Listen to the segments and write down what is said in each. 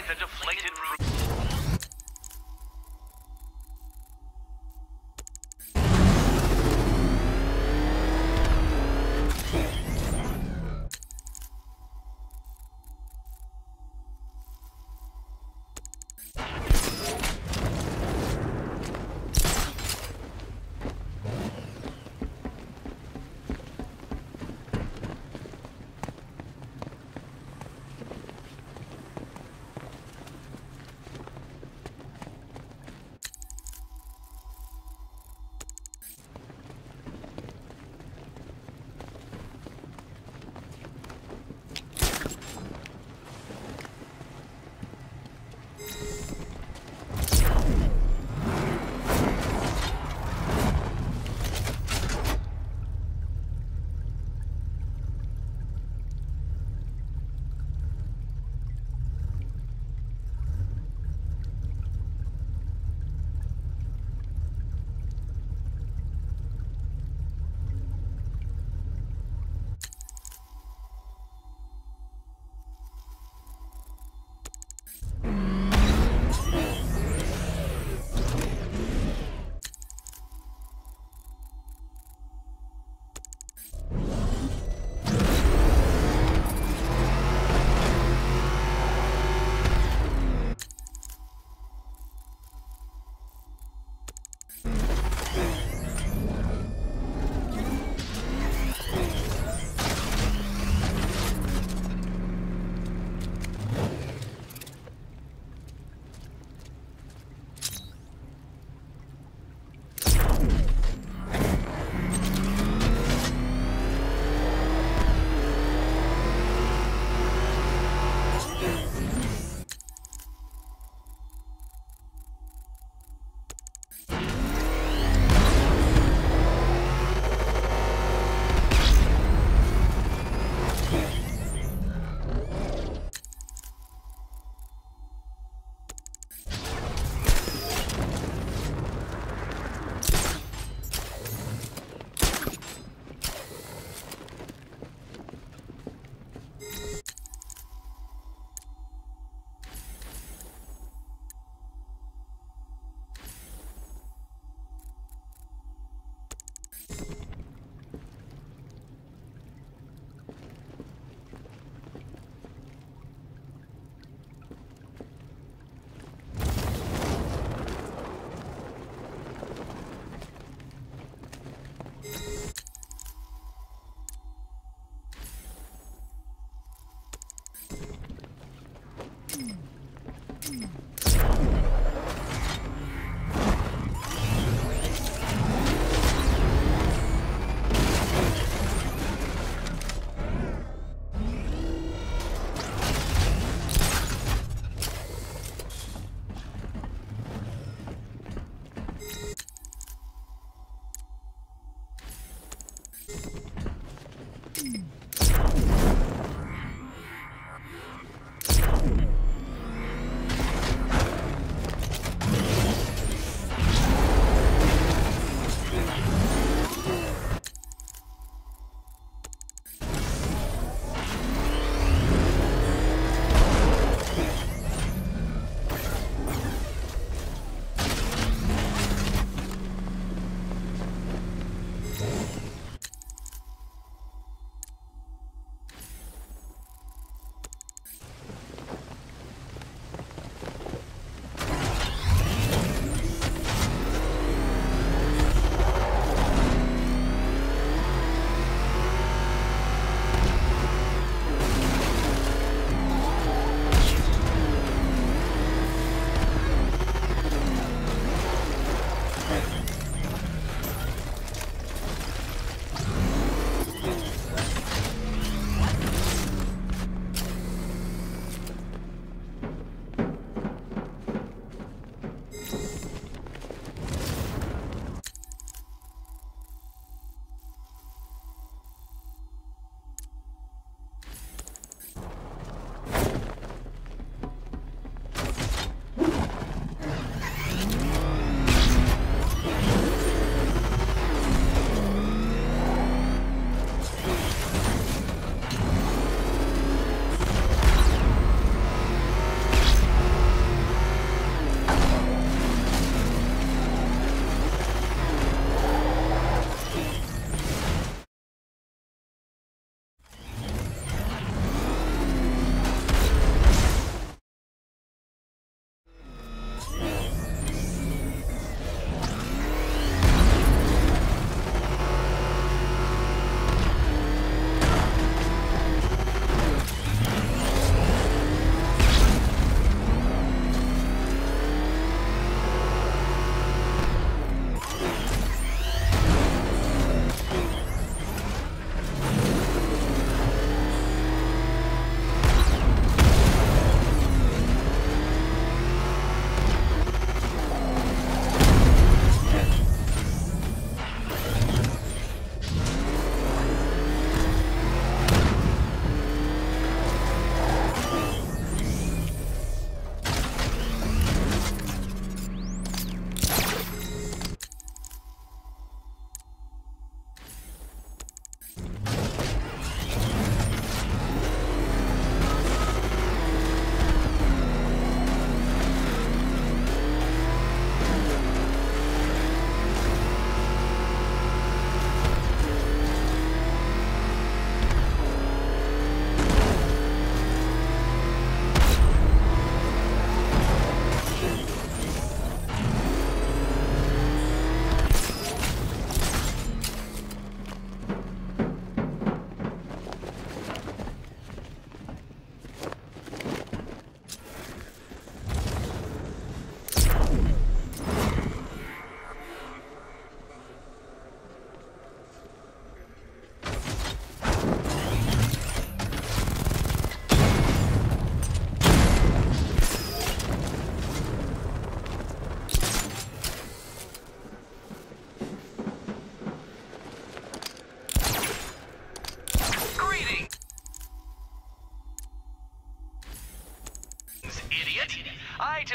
the deflated fruit.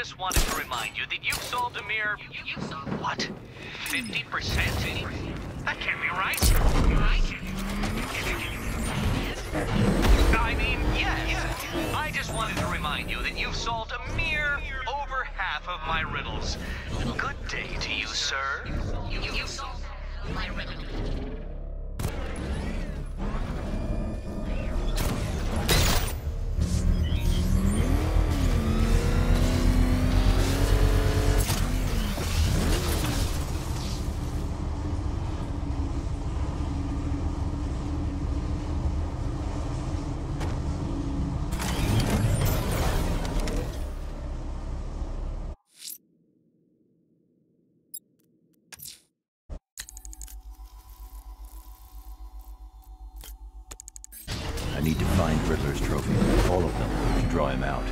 just wanted to remind you that you've solved a mere... What? 50%? That can't be right. I mean, yes. I just wanted to remind you that you've solved a mere over half of my riddles. Good day to you, sir. You solved my riddle. I need to find Riddler's trophy, all of them, to draw him out.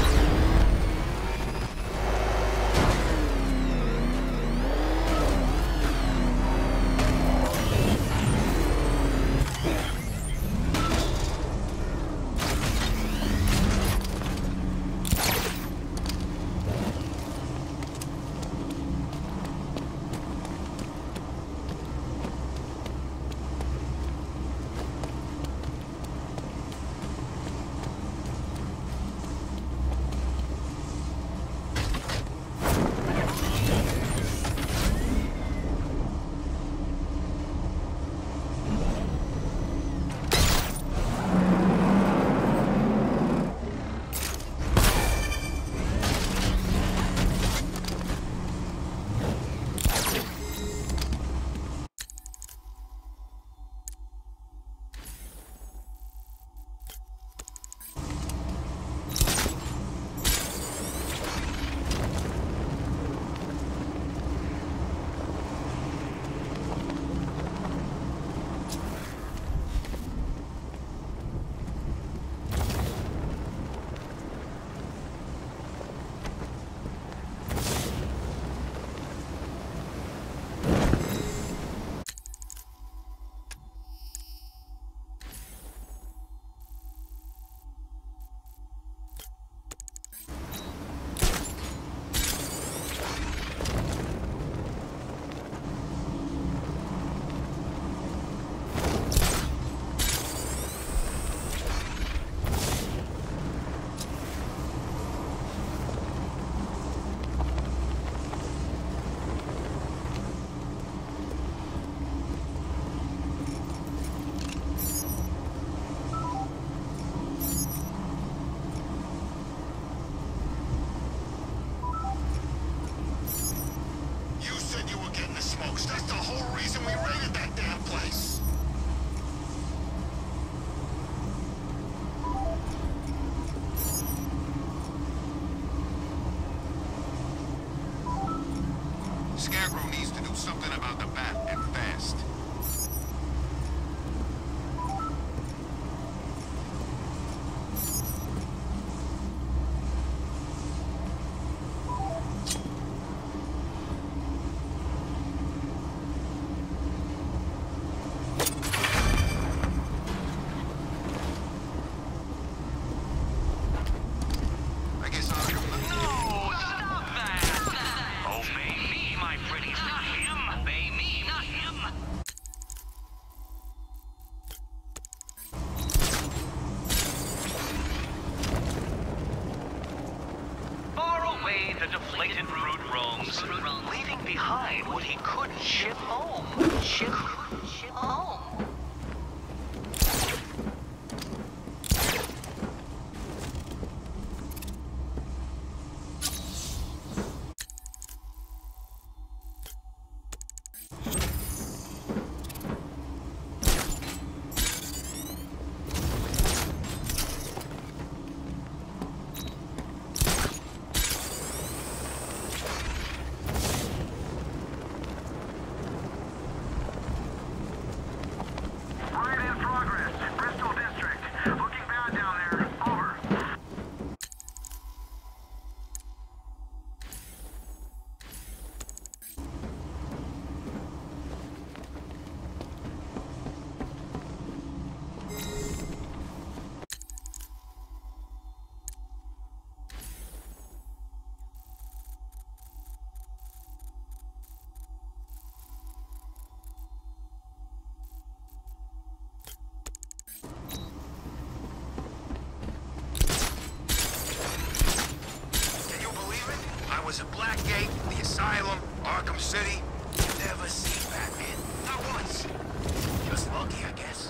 That's the whole reason we raided that damn place. Scarecrow needs to do something about the bat, and fast. The deflated root roams, leaving behind what he couldn't ship home. Ship home. Blackgate, the Asylum, Arkham City. Never seen Batman. Not once. Just lucky, I guess.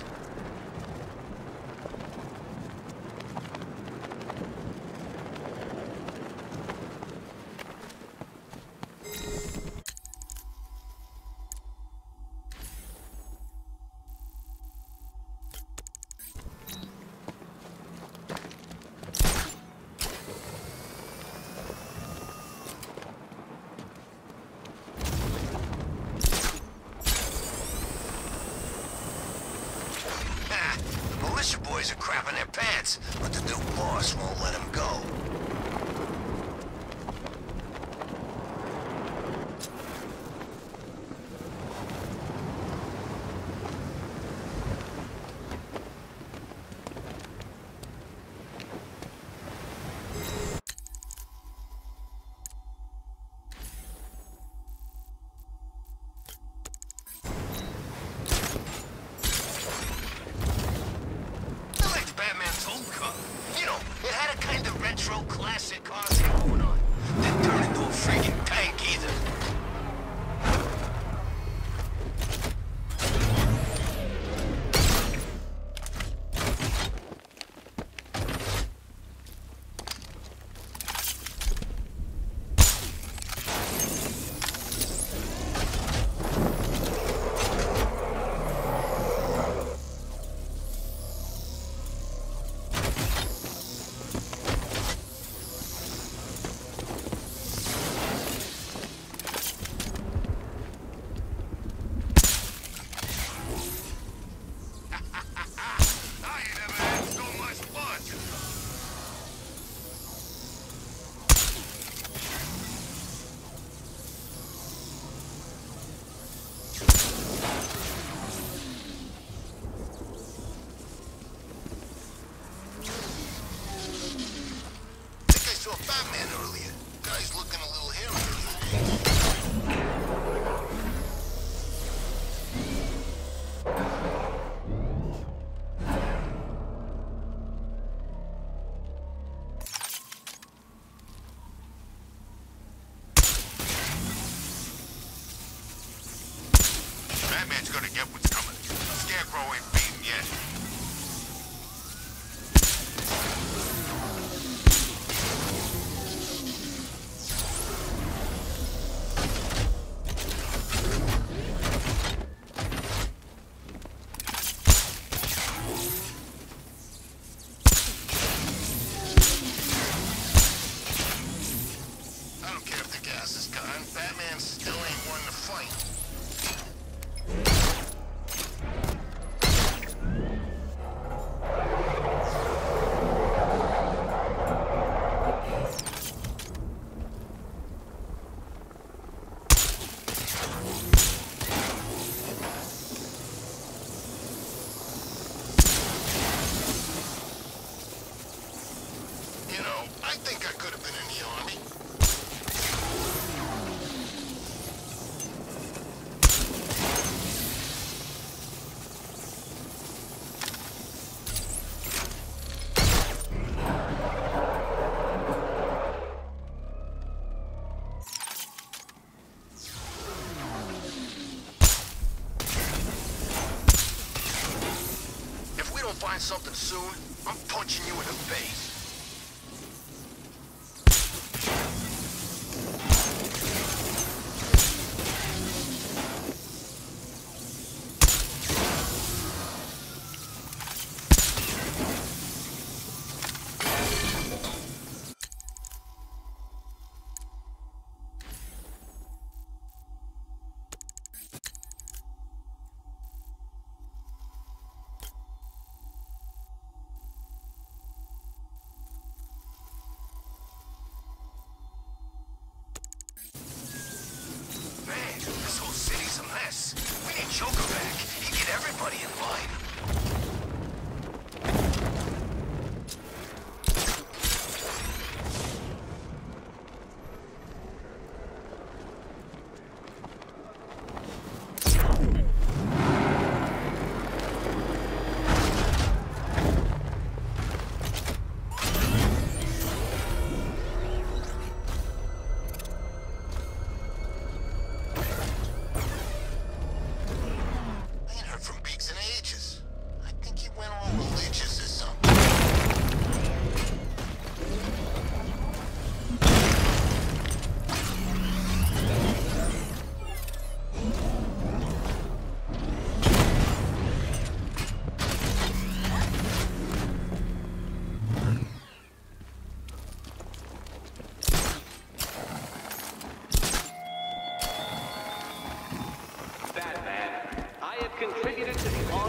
The militia boys are crapping their pants, but the new boss won't let them go. It had a kind of retro classic car thing going on. Didn't turn into a freaking tank either. Batman earlier. Guy's looking a little hairy. Batman's gonna get what's coming. Scarecrow ain't beaten yet. Batman still ain't won the fight. You know, I think I could have been in the army. Find something soon, I'm punching you in the face.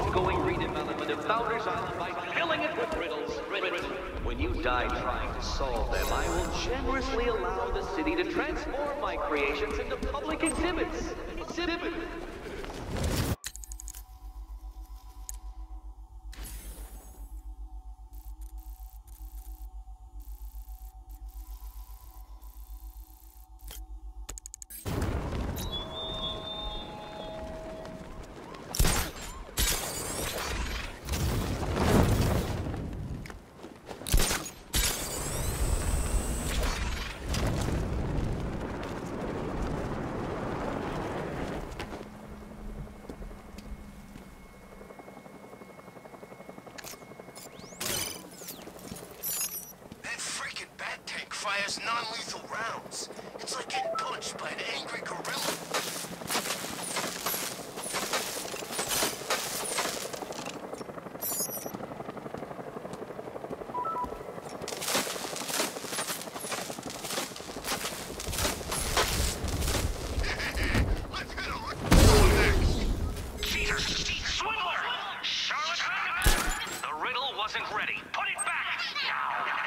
ongoing redevelopment of Founders Island by filling it with riddles. When you die trying to solve them, I will generously allow the city to transform my creations into public exhibits. Fires non-lethal rounds. It's like getting punched by an angry gorilla. Let's hit him. Who's next? Cheater! Swindler! Charlatan! The riddle wasn't ready. Put it back! Now!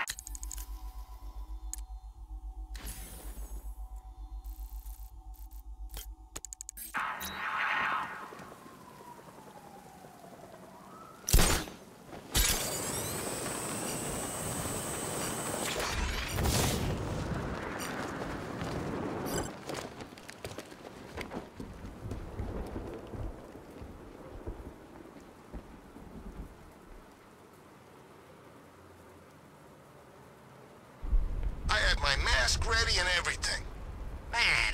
I had my mask ready and everything. Man.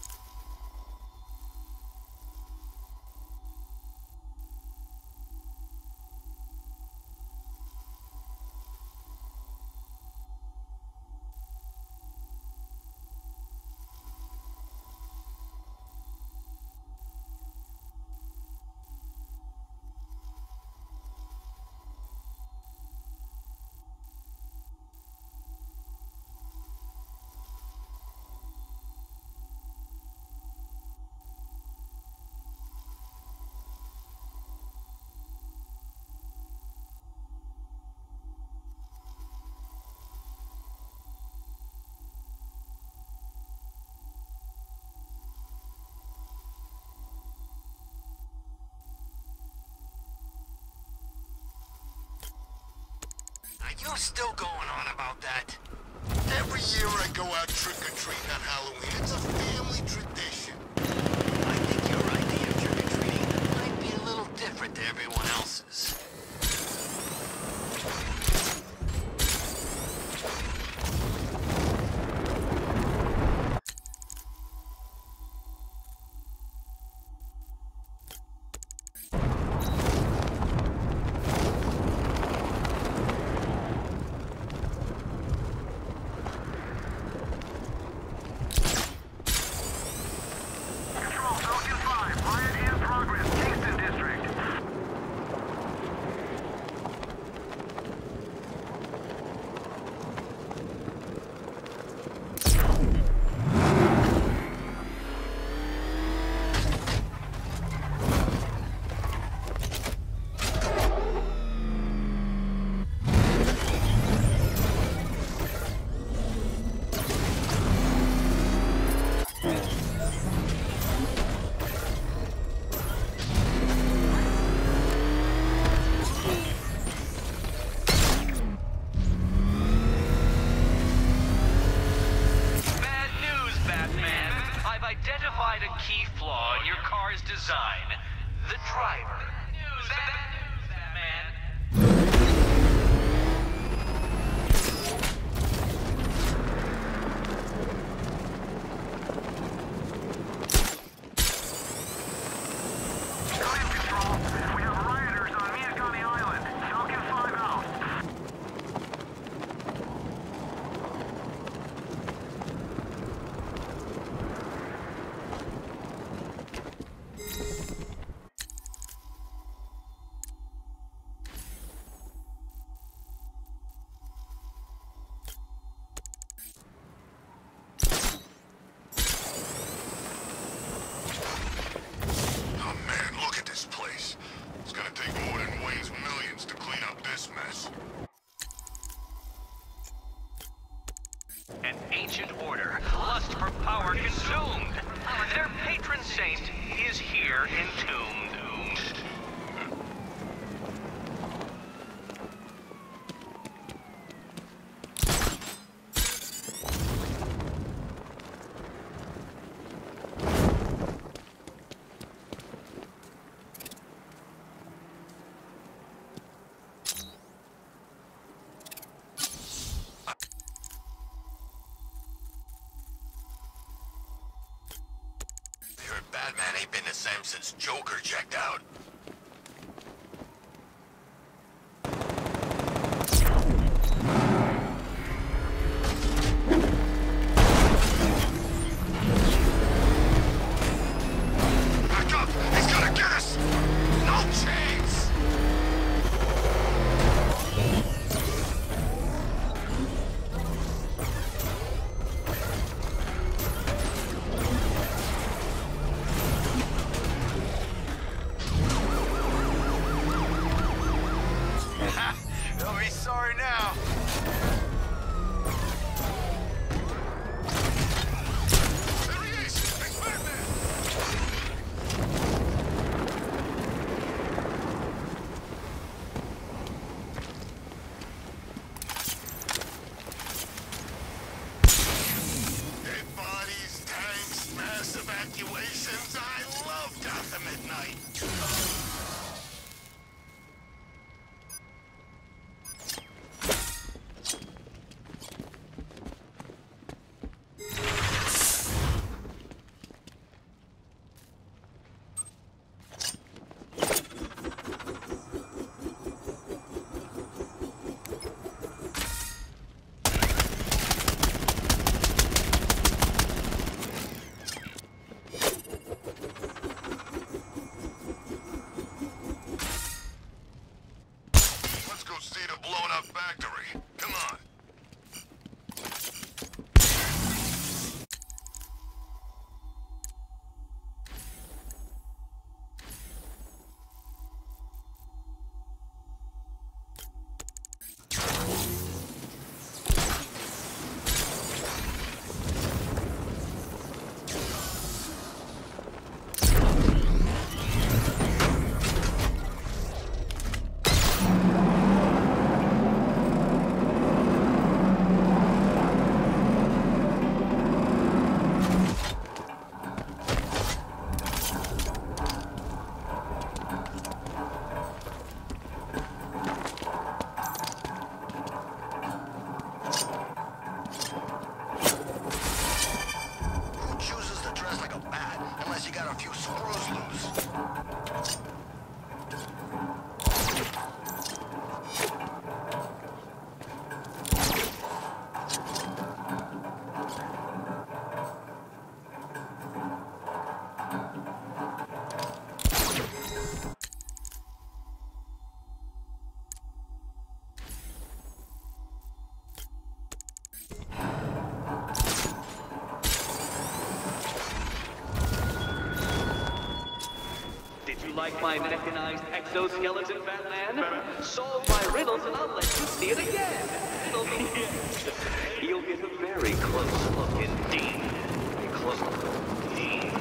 Are you still going on about that? Every year I go out trick-or-treating on Halloween. It's a family tradition. I think your idea of trick-or-treating might be a little different to everyone else's. Identified a key flaw in your car's design. The driver. Bad news, Batman. Control. We have rioters on Miyakami Island. Falcon 5 out. been the same since Joker checked out. Back up! He's gonna get us! No chance! They'll be sorry now. There he is! Big Batman! Dead bodies, tanks, mass evacuations. I love Gotham at night. Let's go see the blown up factory. Come on. Who chooses to dress like a bat unless you got a few screws loose? Did you like my mechanized exoskeleton, Batman? Solve my riddles and I'll let you see it again. It'll be... You'll get a very close look indeed. Very close look indeed.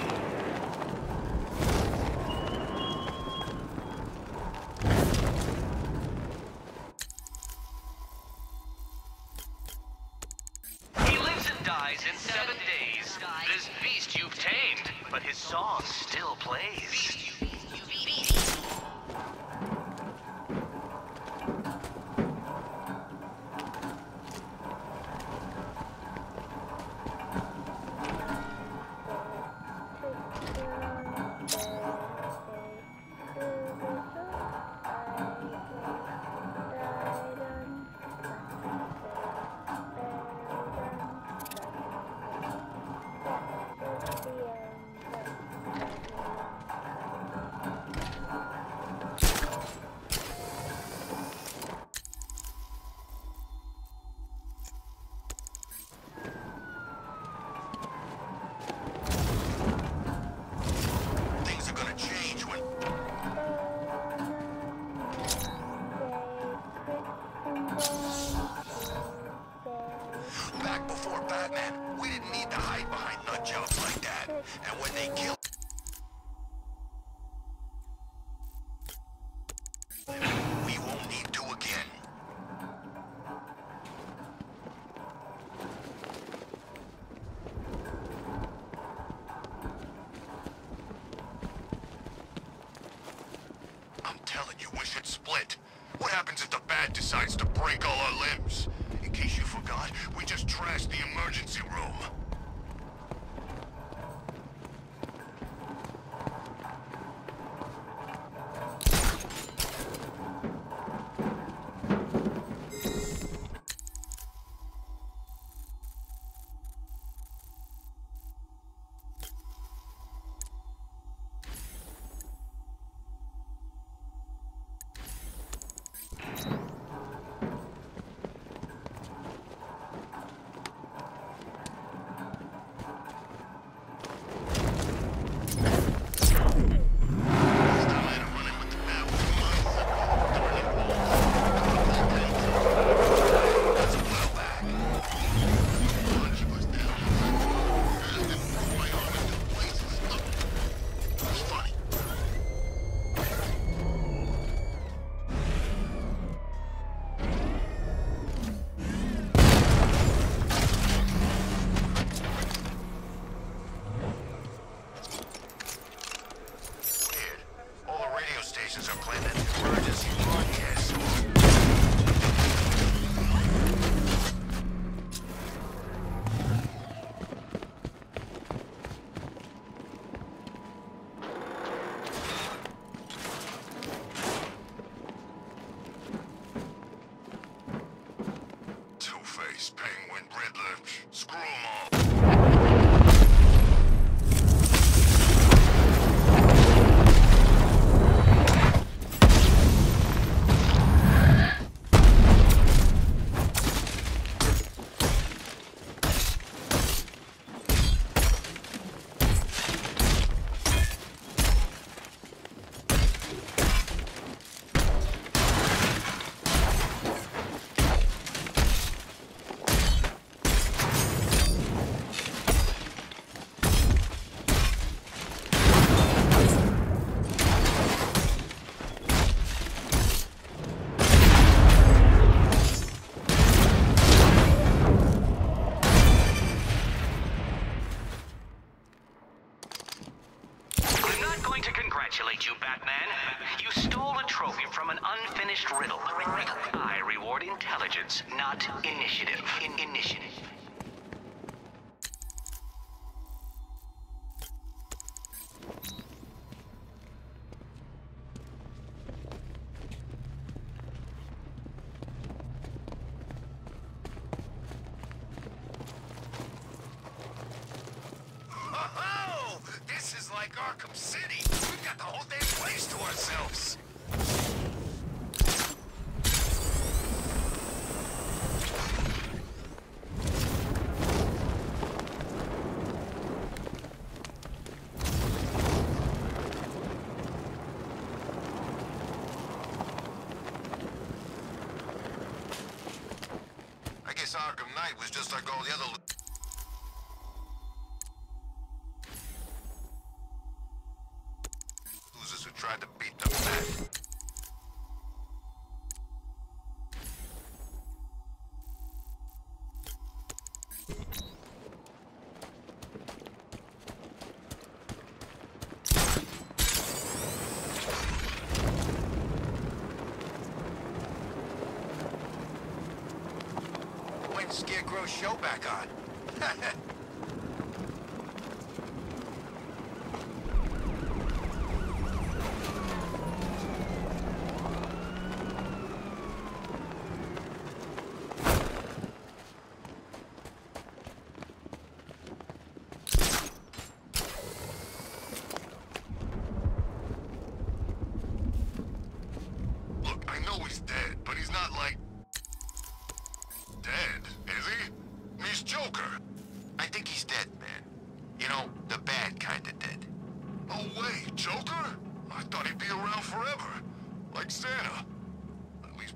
He lives and dies in 7 days. This beast you've tamed, but his song still plays. Back before Batman, we didn't need to hide behind nut jobs like that. And when they killed... we won't need to again. I'm telling you, we should split. What happens if the Bat decides to break all our limbs? In case you forgot, we just trashed the emergency room. going to congratulate you, Batman. You stole a trophy from an unfinished riddle. I reward intelligence, not initiative. Initiative. Oh, this is like Arkham City. We've got the whole damn place to ourselves. I guess Arkham Knight was just like all the other... losers who tried to beat them back. When Scarecrow's show back on. Look, I know he's dead, but he's not like... dead, is he? He's Joker. I think he's dead, man. You know, the bad kind of dead. Oh, wait, Joker? I thought he'd be around forever. Like Santa. At least...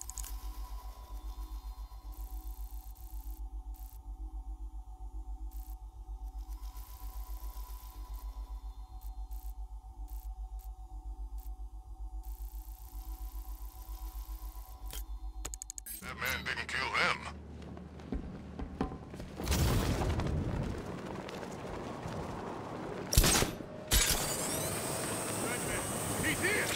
that man didn't kill him. He's here!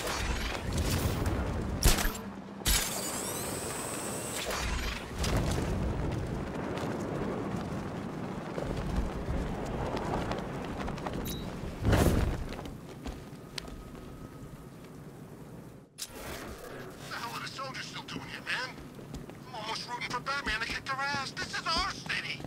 What the hell are the soldiers still doing here, man? I'm almost rooting for Batman to kick their ass. This is our city!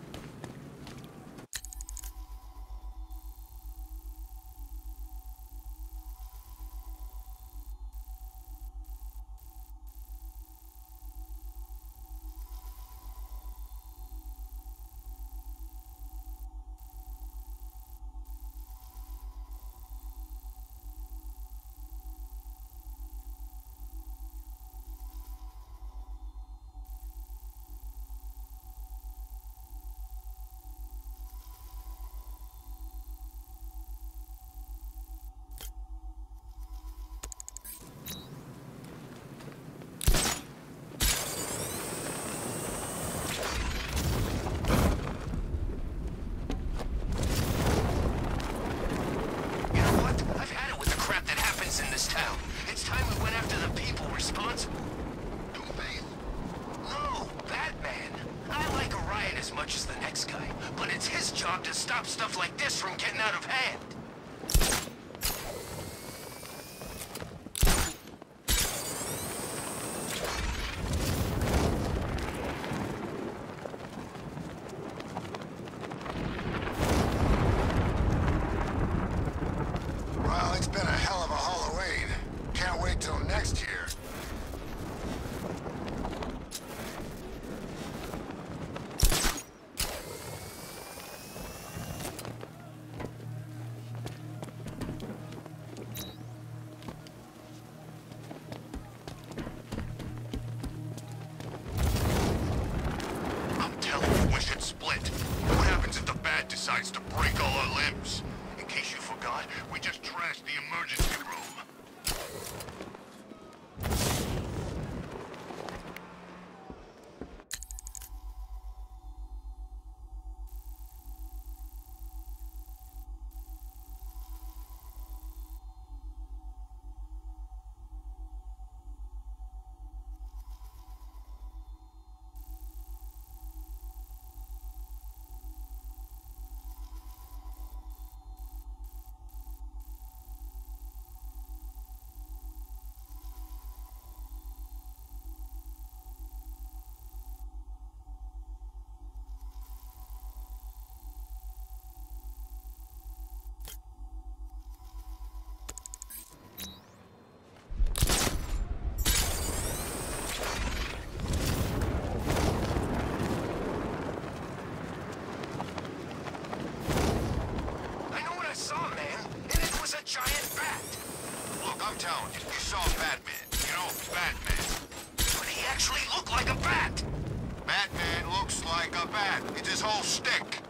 You know what? I've had it with the crap that happens in this town. It's time we went after the people responsible. Two-Face? No, Batman. I like a riot as much as the next guy, but it's his job to stop stuff like this from getting out of hand. Well, it's been a hell of a Halloween. Can't wait till next year. I'm telling you, we should split. What happens if the Bat decides to break all our limbs? In case you forgot, we just trashed the emergency room. giant bat. Look, I'm telling you, you saw Batman. You know, Batman. But he actually looked like a bat. Batman looks like a bat. It's his whole stick.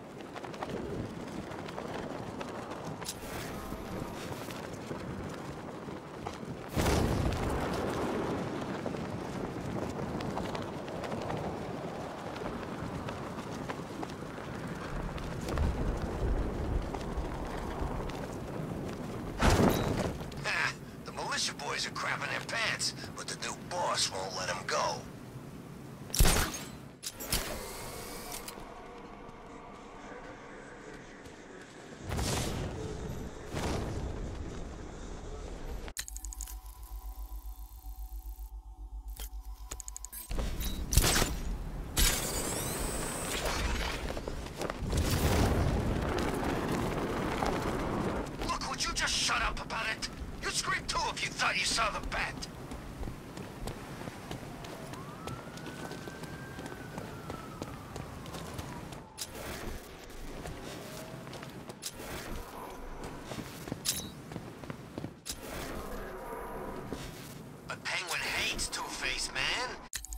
The militia boys are crapping their pants, but the new boss won't let them go. Look, would you just shut up about it? You'd scream too if you thought you saw the bat. But Penguin hates Two-Face, man.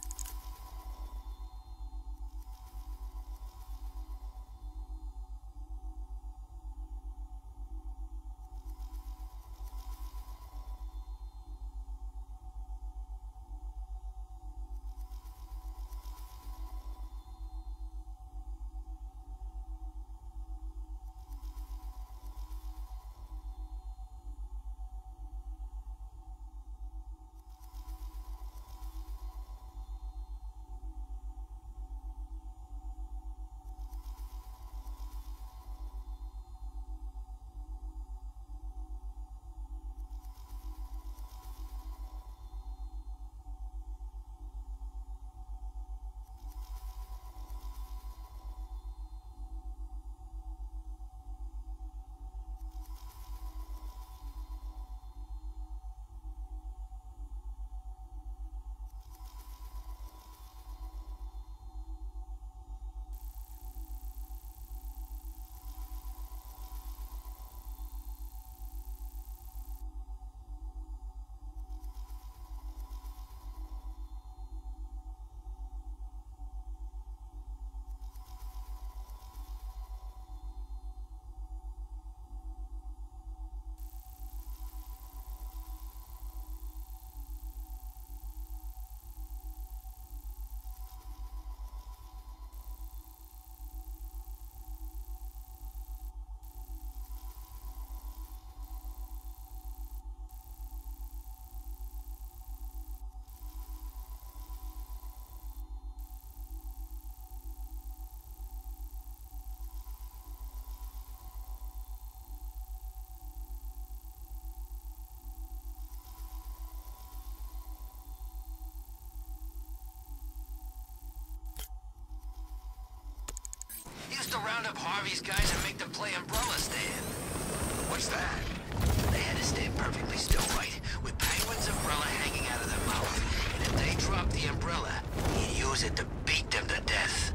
Used to round up Harvey's guys and make them play umbrella stand. What's that? They had to stand perfectly still, right, with Penguin's umbrella hanging out of their mouth. And if they dropped the umbrella, he'd use it to beat them to death.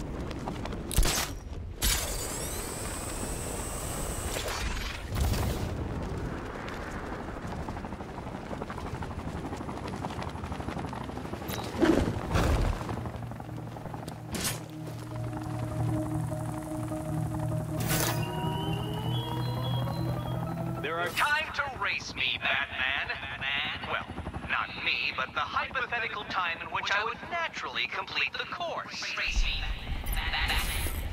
Time to race me, Batman. Well, not me, but the hypothetical time in which I would naturally complete the course. Race me, Batman.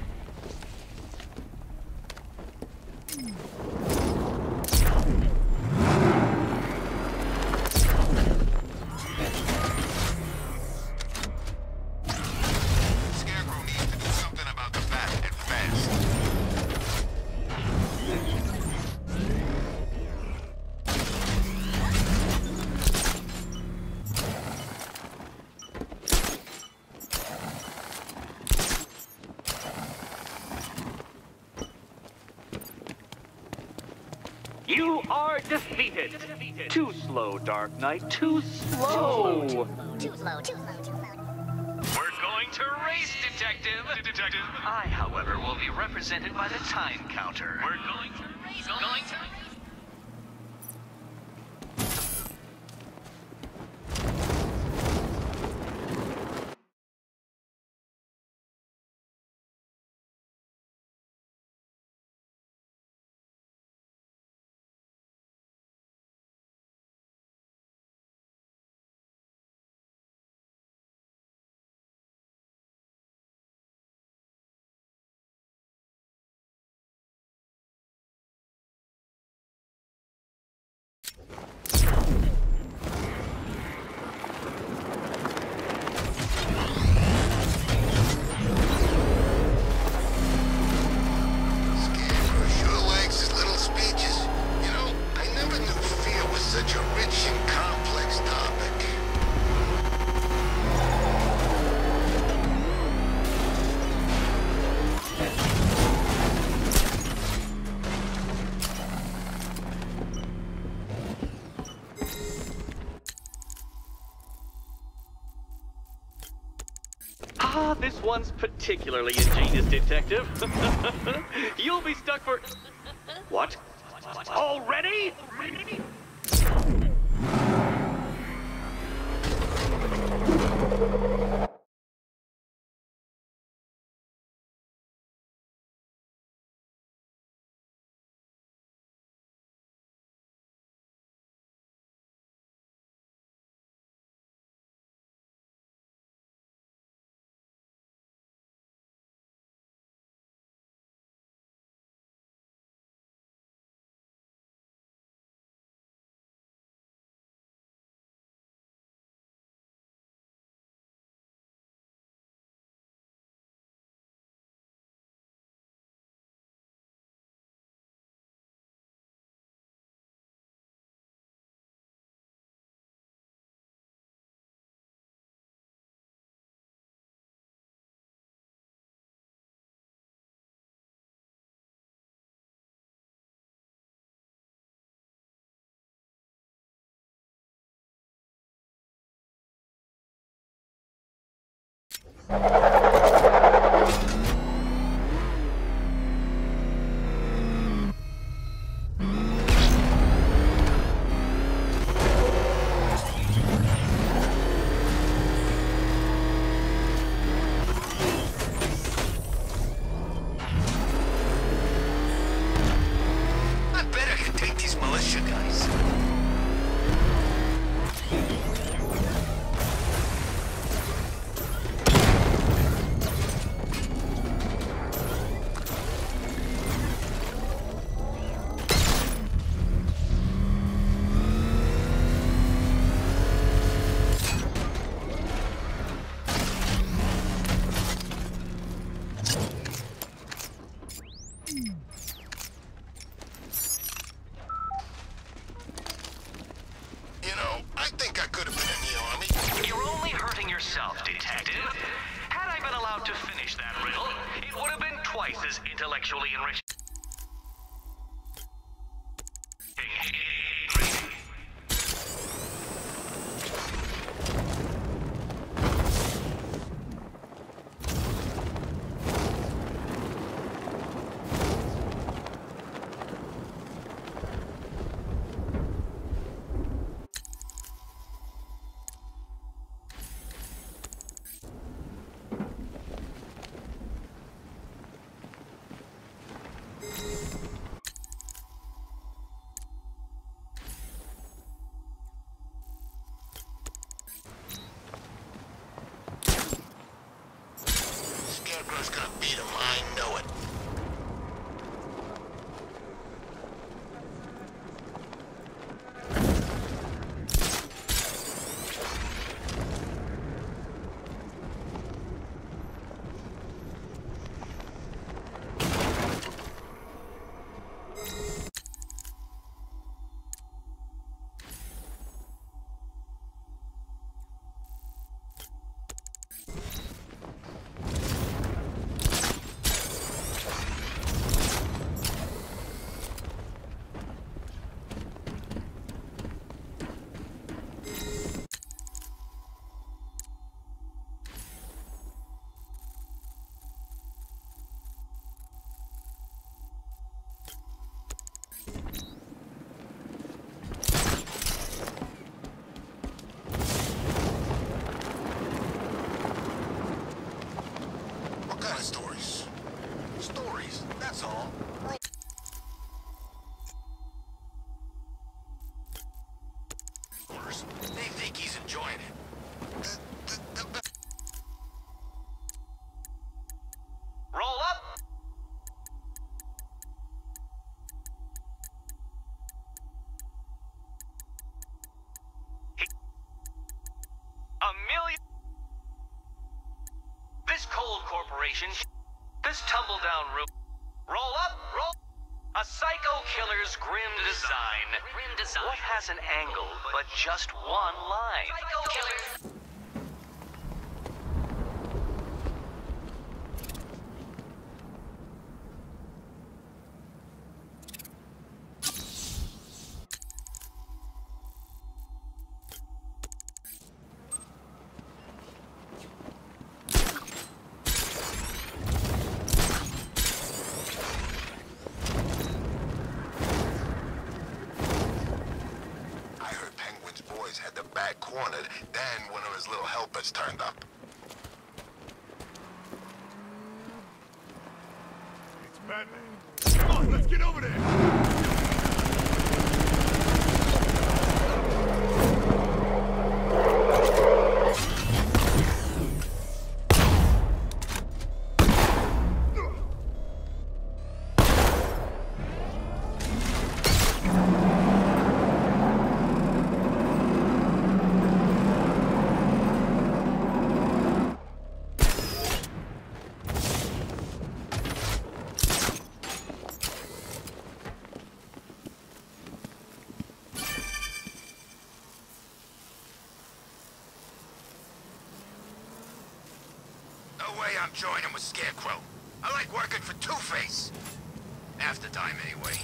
Scarecrow needs to do something about the bat and fast. You are defeated. Too slow, Dark Knight. Too slow. Too slow. We're going to race, Detective. I, however, will be represented by the time counter. We're going to race. this one's particularly ingenious, Detective. You'll be stuck for... What? Already? Is intellectually enriched. Scarecrow's gonna beat him, I know it. Stories, that's all. They think he's enjoying it. Roll up! A million... This cold corporation... This tumble-down room... Roll up, roll... A psycho killer's grim design. What has an angle but just one line? Psycho killer. boys had the bat cornered, then one of his little helpers turned up. It's Batman. Come on, let's get over there! No way I'm joining with Scarecrow. I like working for Two-Face. Half the time, anyway.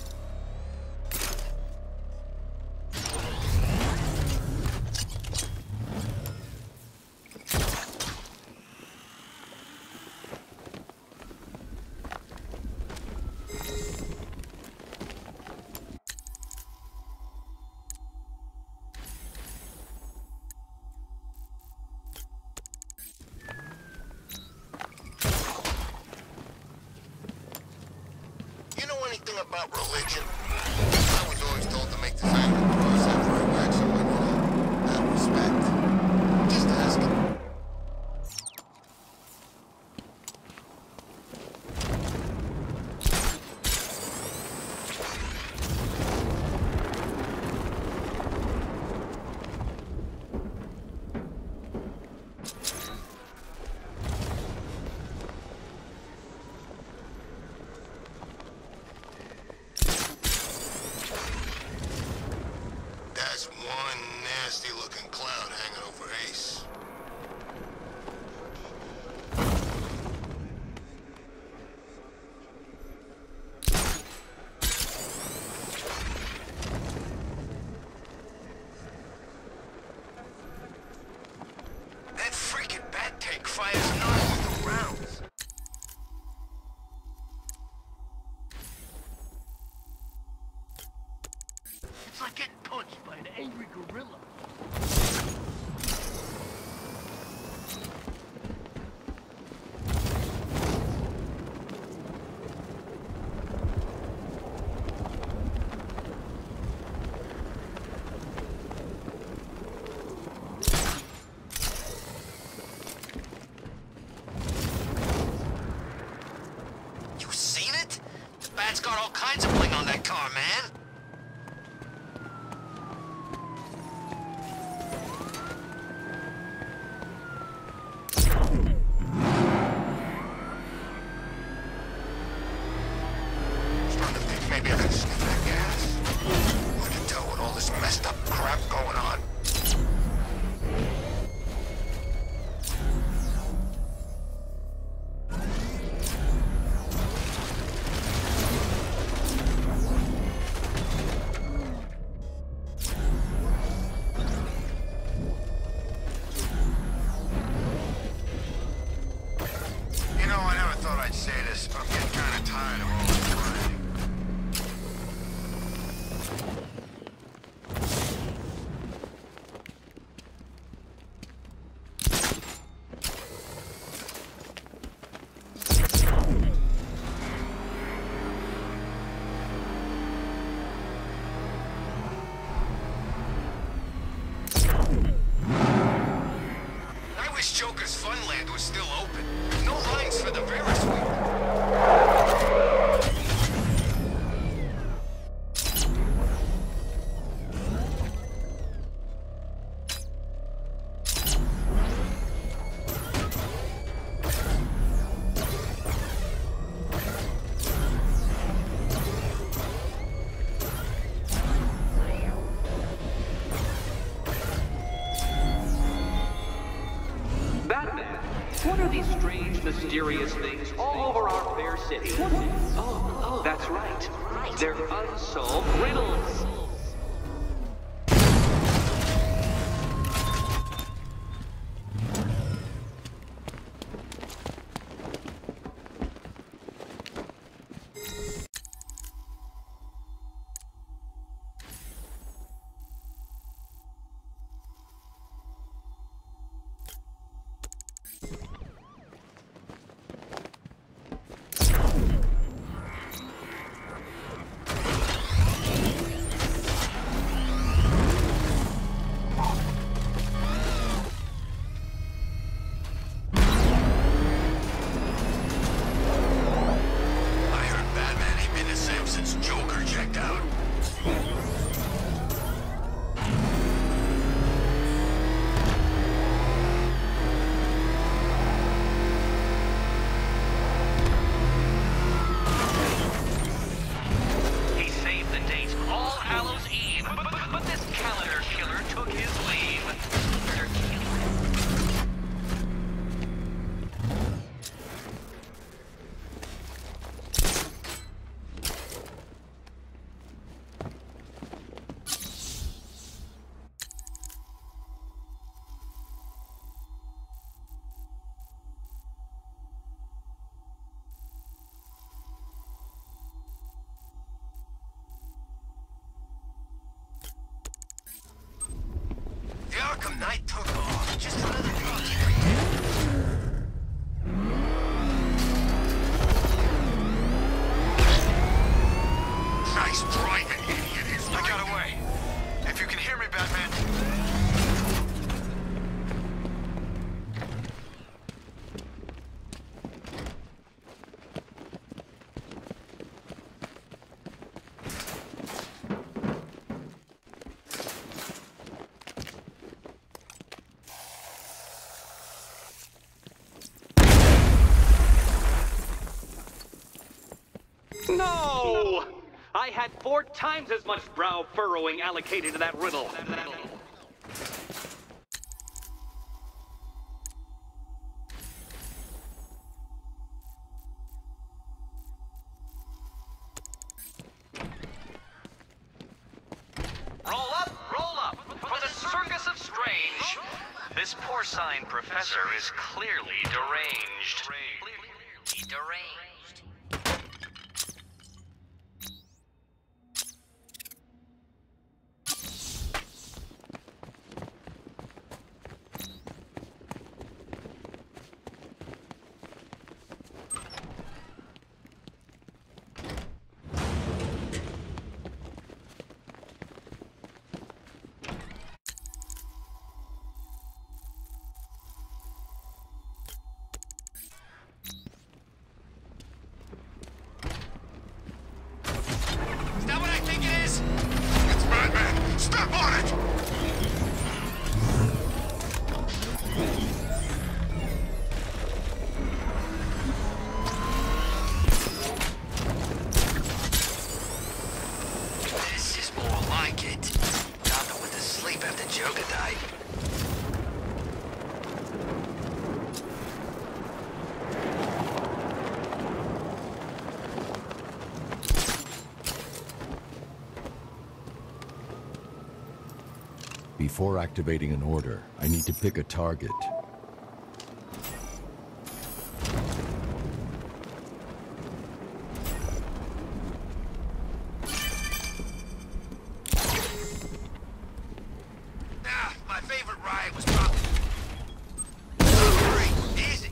You know anything about religion? I was always told to make the sign of the cross after I whack someone wrong. Out of respect. Just asking. That's one nasty-looking cloud hanging over Ace. That freaking bat tank fires non-lethal rounds. It's like getting punched by an angry gorilla. You seen it? The bat's got all kinds of bling on that car, man. Starting to think maybe I can sniff that gas. Who can tell with all this messed up crap going on? You know, I never thought I'd say this, but I'm getting kind of tired of all this running. I wish Joker's Funland was still open. No lines for the Ferris wheel. Batman, what are these strange, mysterious things all over our fair city? Oh, that's right. They're unsolved riddles. Nice driving, idiot. It's I got away. If you can hear me, Batman. No! I had 4 times as much brow furrowing allocated to that riddle. Roll up, for the Circus of Strange. This porcine professor is clearly deranged. Deranged. Is that what I think it is? It's Batman! Step on it! This is more like it. Gotham went to sleep after Joker died. Before activating an order, I need to pick a target. My favorite ride was probably... Great, easy.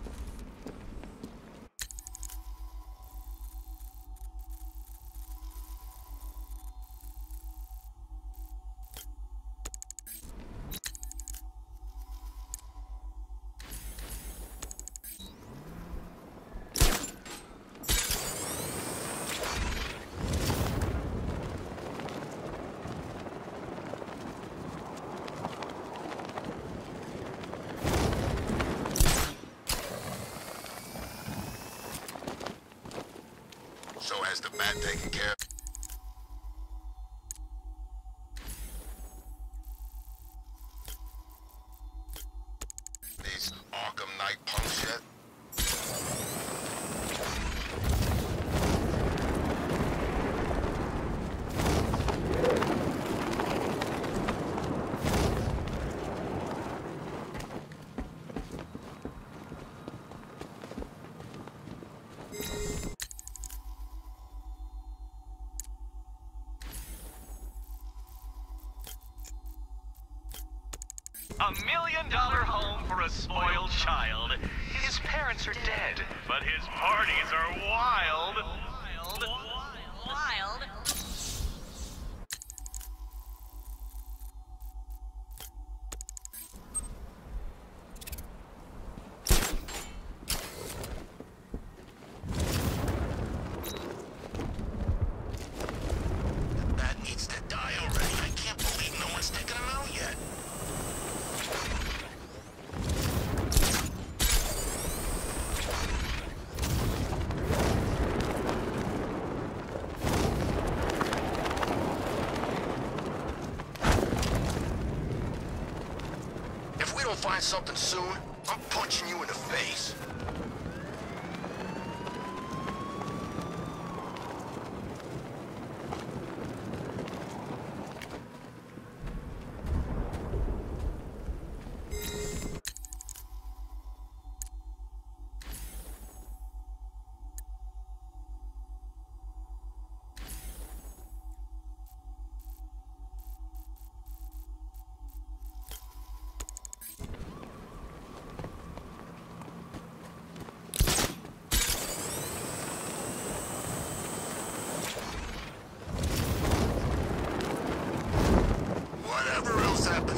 So has the bat taken care of? These Arkham Knight punks yet? $1 million home for a spoiled child. His parents are dead, but his parties are wild. Wild. The bat needs to die already. I can't believe no one's taken him out yet. If we don't find something soon, I'm punching you in the face.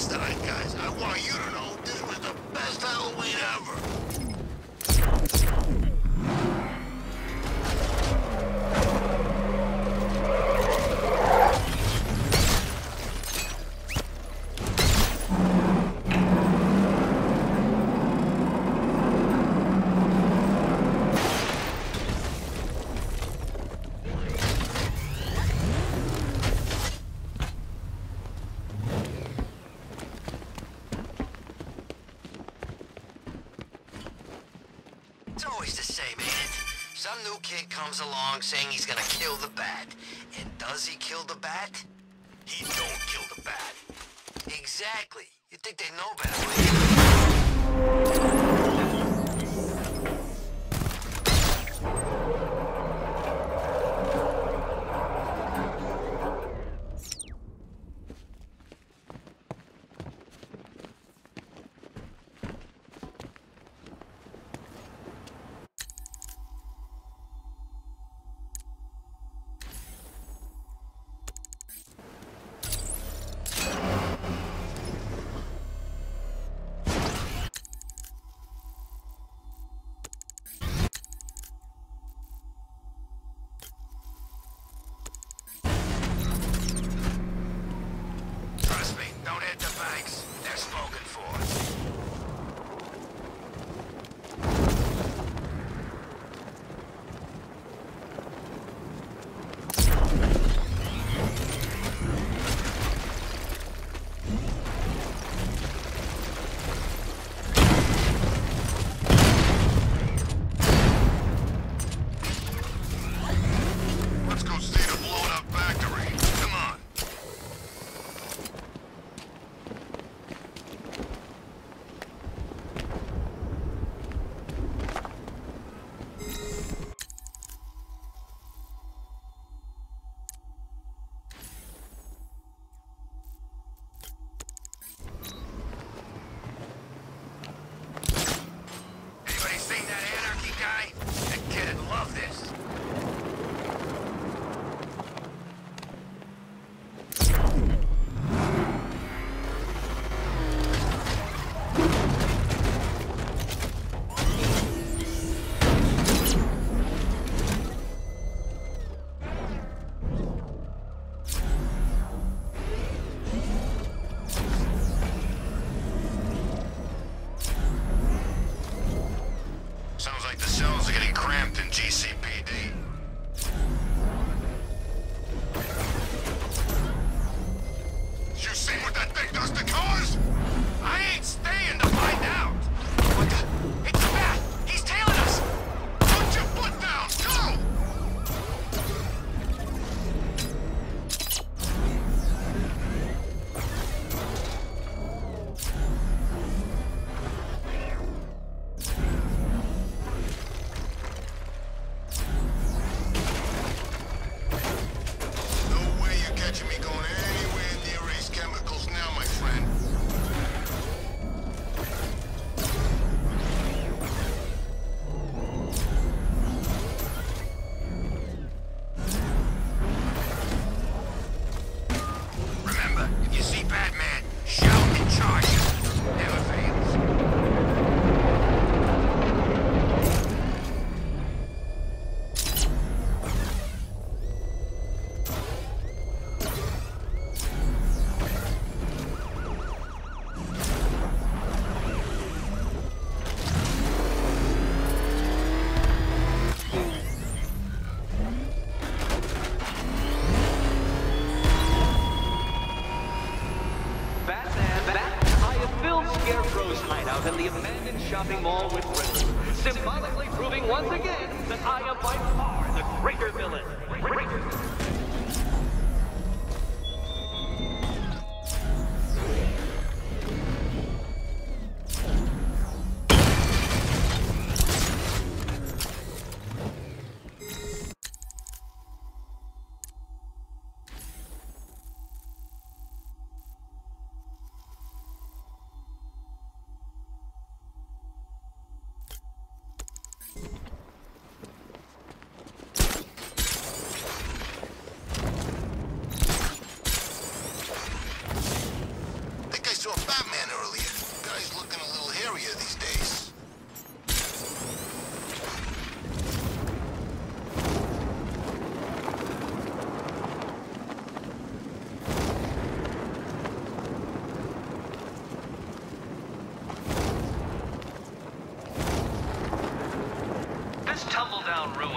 Thanks tonight, guys. I want you to know this was the best Halloween ever. It's always the same, ain't it? Some new kid comes along saying he's gonna kill the bat. And does he kill the bat? He don't kill the bat. Exactly. You'd think they know better. Trust me, don't hit the banks. They're spoken for. Let's go see the blown up factory. Come on. Anybody seen that anarchy guy? That kid'd love this. Sounds like the cells are getting cramped in GCPD. You seen what that thing does to cars? I ain't staying to find out. What the? It's the bat! He's tailing us! Put your foot down! Go! No way you're catching me going anywhere near Ace Chemicals now, my friend. Remember, if you see Batman, shout and charge him. Never fails. Batman, I have filled Scarecrow's hideout in the abandoned shopping mall with riddles, symbolically proving once again that I am by far the greater villain.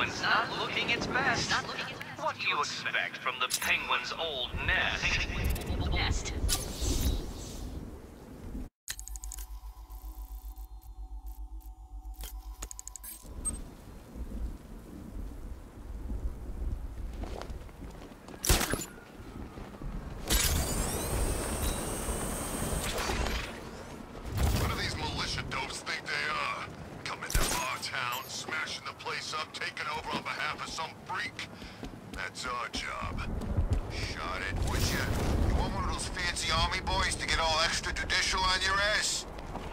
Penguin's not looking its best. What do you expect from the Penguin's old nest? What do these militia dopes think they are? Coming to our town, smashing the place up, taking over on behalf of some freak. That's our job. Shot it, would you? You want one of those fancy army boys to get all extrajudicial on your ass?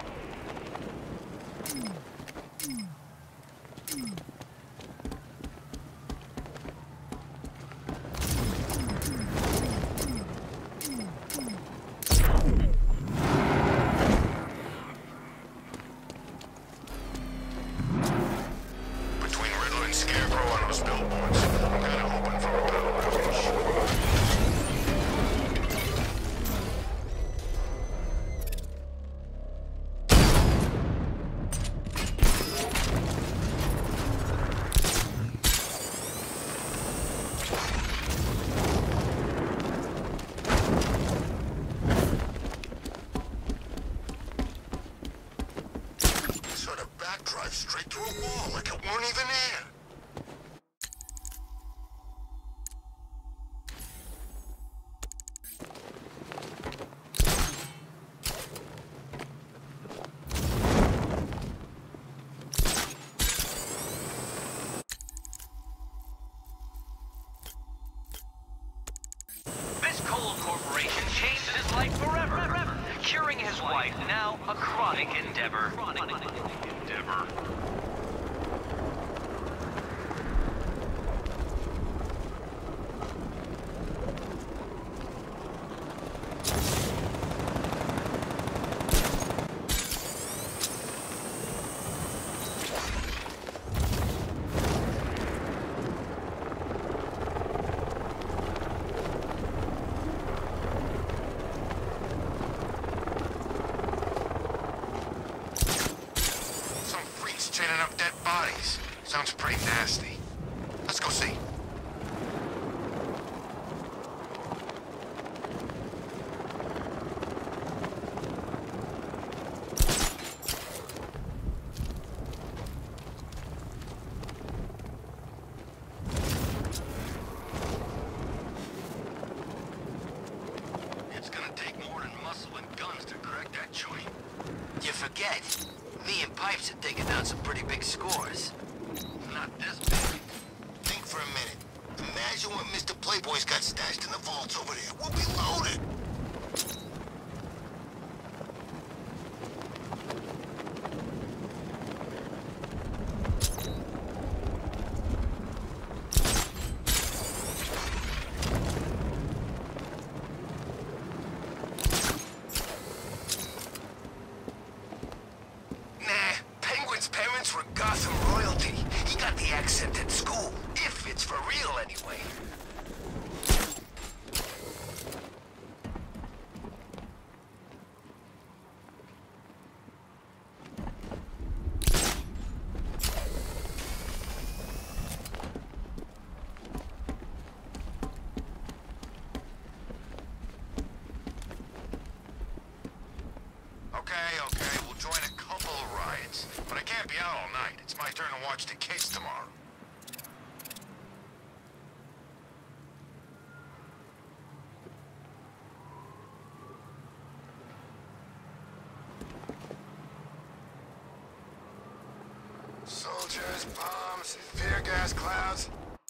Between Riddle and Scarecrow on those billboards, I'm kinda hoping for a power outage. Sort of backdrive straight through a wall like it weren't even there. This cold corporation changed his life forever. Curing his wife, now a chronic endeavor. Some freaks chaining up dead bodies. Sounds pretty nasty. Let's go see. It's gonna take more than muscle and guns to crack that joint. You forget, me and Pipes have taken down some pretty big scores. Not this big. Think for a minute. Imagine what Mr. Playboy's got stashed in the vaults over there. We'll be loaded. Nah, Penguin's parents were Gotham royalty. He got the accent at school. If it's for real, anyway. Okay, we'll join a couple of riots. But I can't be out all night. It's my turn to watch the kids tomorrow. Soldiers, bombs, tear gas clouds.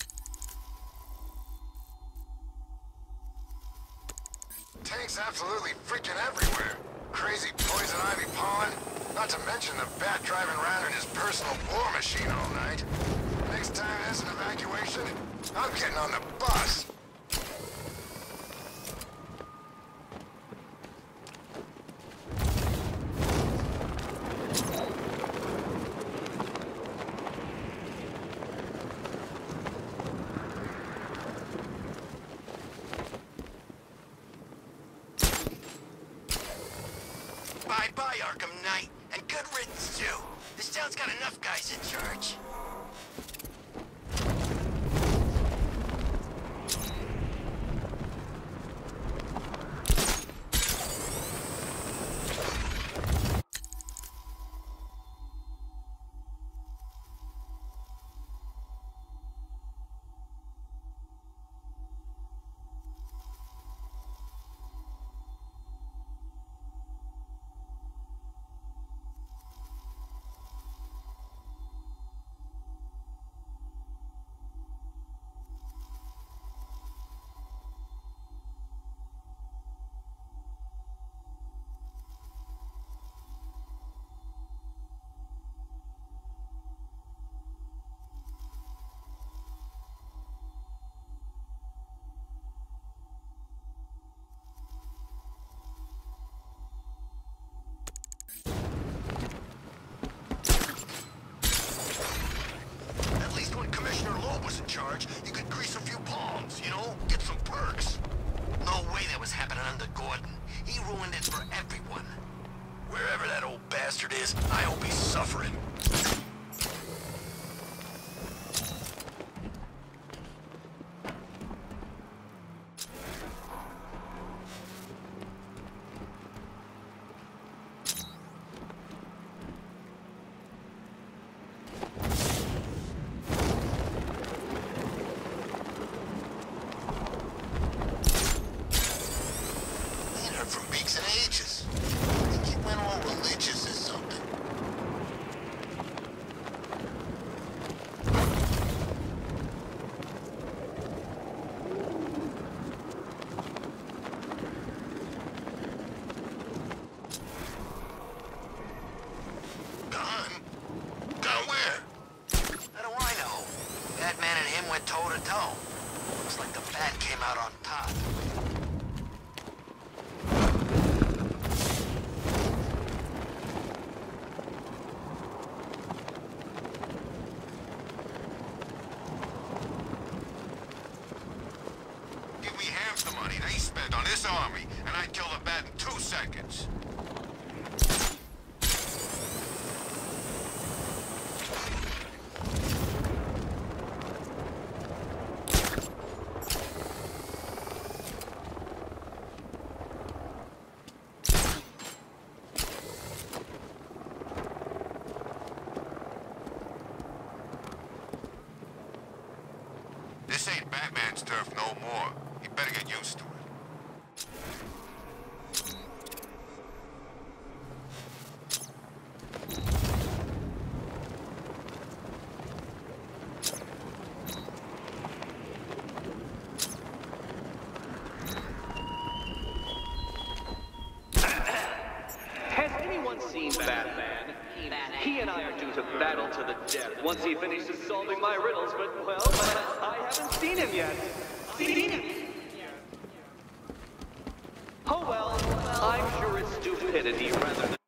Tanks absolutely freaking everywhere. Crazy poison ivy pollen. Not to mention the bat driving around in his personal war machine all night. Next time there's an evacuation, I'm getting on the bus. Bye-bye, Arkham Knight, and good riddance, too. This town's got enough guys in charge. from Beaks in ages. I think he went all religious or something. Gone? Gone where? How do I know? Batman and him went toe to toe. Looks like the Bat came out on top. Give me half the money they spent on this army, and I'd kill the Bat in 2 seconds. This ain't Batman's turf no more. You better get used to it. Has anyone seen Batman? He and I are due to battle to the death once he finishes solving my riddles, but, well, I haven't seen him yet. Seen him? Oh well, I'm sure it's stupidity rather than...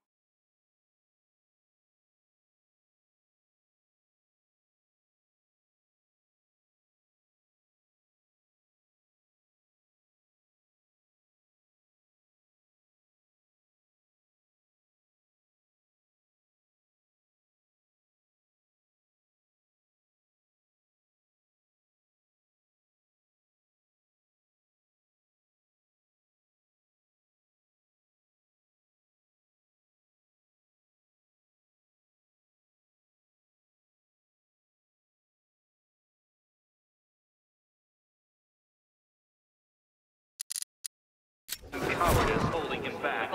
cowardice holding him back.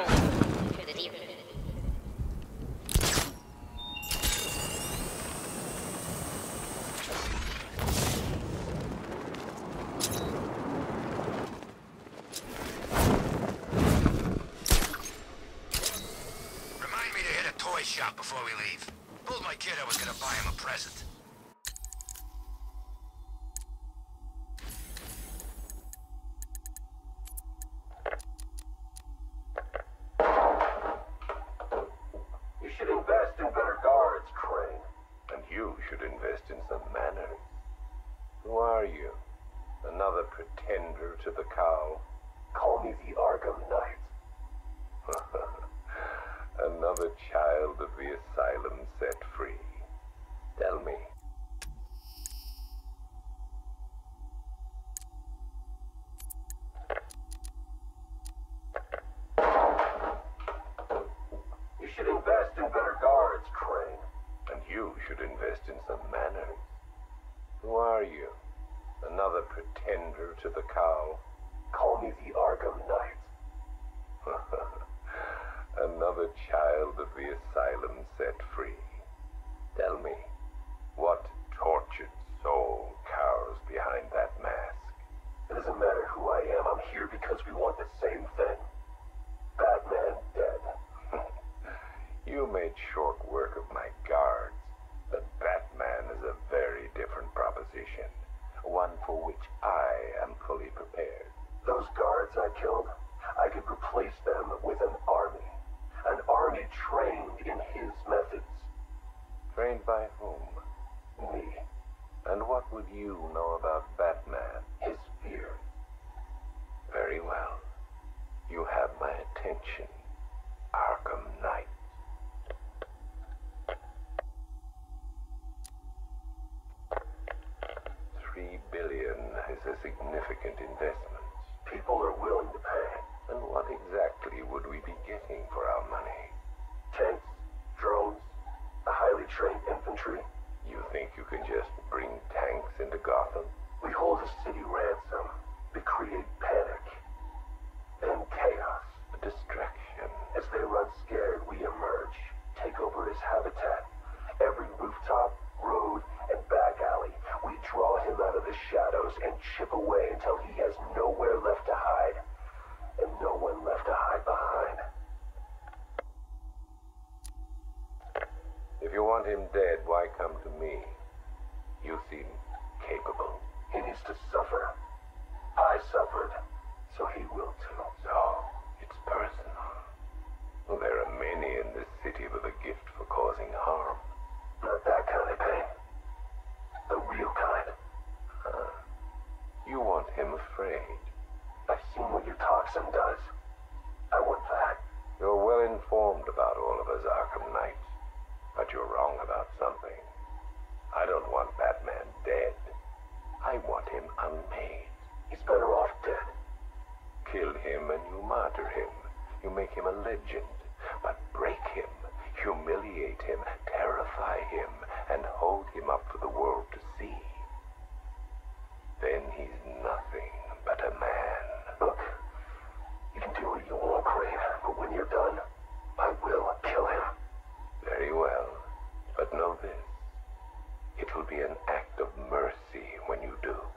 Remind me to hit a toy shop before we leave. Told my kid I was gonna buy him a present. You should invest in better guards, Crane. And you should invest in some manners. Who are you? Another pretender to the cow? Call me the Arkham Knight. Another child of the asylum set free. Tell me. You should invest in better guards, Crane. And you should invest in some manners. Who are you? Another pretender to the cow? Call me the Arkham Knight. Another child of the asylum set free. Tell me, what tortured soul cowers behind that mask? It doesn't matter who I am. I'm here because we want the same thing. Batman dead. You made short work of my guards, but Batman is a very different proposition. One for which I am fully prepared. Those guards I killed, I could replace them with an army. An army trained in his methods. Trained by whom? Me. And what would you know about Batman? His fear. Very well. You have my attention, Arkham Knight. $3 billion is a significant investment. People are willing to pay. And what exactly would we be getting for our money? Tanks, drones, a highly trained infantry. You think you can just bring tanks into Gotham? We hold a city ransom. We create panic and chaos. him dead, why come to me? You seem capable. He needs to suffer. I suffered, so he will too. So, it's personal. Well, there are many in this city with a gift for causing harm. Not that kind of pain. The real kind. You want him afraid. I've seen what your toxin does. I want that. You're well informed about all of us, Arkham Knight. But you're wrong about something. I don't want Batman dead. I want him unmade. He's better off dead. Kill him and you martyr him. You make him a legend. But break him, humiliate him, terrify him, and hold him up for the world to see. Then he's nothing but a man. Look, you can do what you want, Crane, but when you're done, I will kill him. Very well. But know this. It will be an act of mercy when you do.